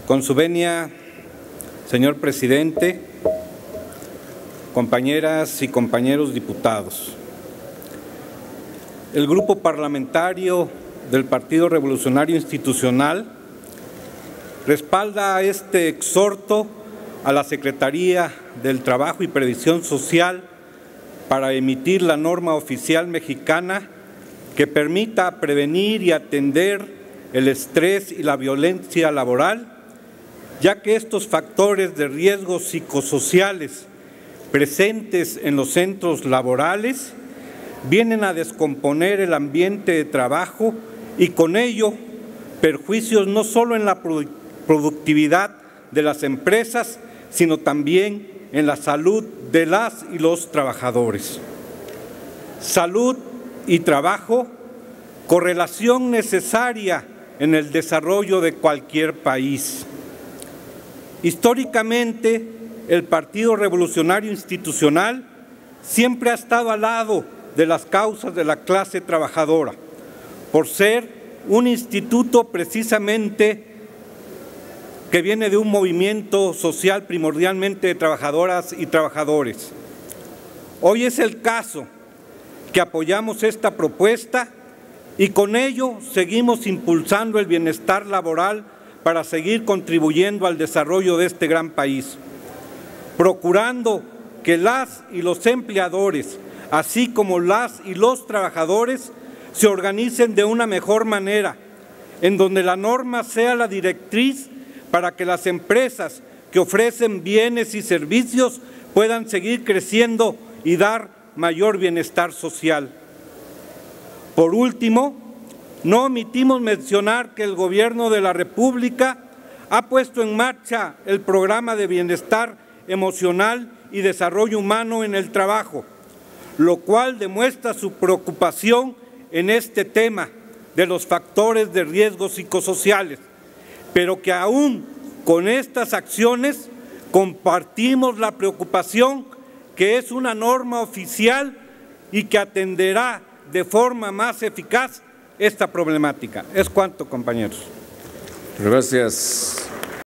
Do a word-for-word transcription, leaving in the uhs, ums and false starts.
Con su venia, señor presidente, compañeras y compañeros diputados, el Grupo Parlamentario del Partido Revolucionario Institucional respalda este exhorto a la Secretaría del Trabajo y Previsión Social para emitir la norma oficial mexicana que permita prevenir y atender el estrés y la violencia laboral, ya que estos factores de riesgos psicosociales presentes en los centros laborales vienen a descomponer el ambiente de trabajo y con ello perjuicios no solo en la productividad de las empresas, sino también en la salud de las y los trabajadores. Salud y trabajo, correlación necesaria en el desarrollo de cualquier país. Históricamente, el Partido Revolucionario Institucional siempre ha estado al lado de las causas de la clase trabajadora, por ser un instituto precisamente que viene de un movimiento social primordialmente de trabajadoras y trabajadores. Hoy es el caso que apoyamos esta propuesta y con ello seguimos impulsando el bienestar laboral para seguir contribuyendo al desarrollo de este gran país, procurando que las y los empleadores, así como las y los trabajadores, se organicen de una mejor manera, en donde la norma sea la directriz para que las empresas que ofrecen bienes y servicios puedan seguir creciendo y dar mayor bienestar social. Por último, no omitimos mencionar que el Gobierno de la República ha puesto en marcha el Programa de Bienestar Emocional y Desarrollo Humano en el Trabajo, lo cual demuestra su preocupación en este tema de los factores de riesgo psicosociales, pero que aún con estas acciones compartimos la preocupación que es una norma oficial y que atenderá de forma más eficaz esta problemática. Es cuanto, compañeros. Gracias.